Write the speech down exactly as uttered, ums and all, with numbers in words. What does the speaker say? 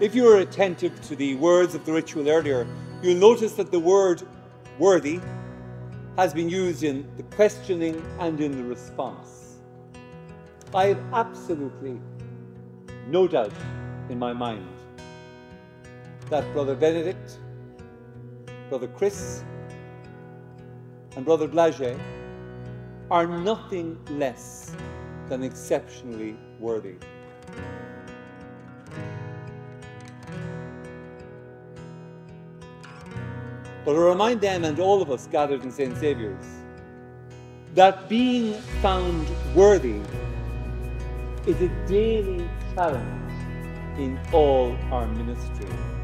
If you were attentive to the words of the ritual earlier, you'll notice that the word worthy has been used in the questioning and in the response. I have absolutely no doubt in my mind that Brother Benedict, Brother Chris, and Brother Błażej are nothing less than exceptionally worthy. But I remind them and all of us gathered in Saint Saviour's that being found worthy is a daily challenge in all our ministry.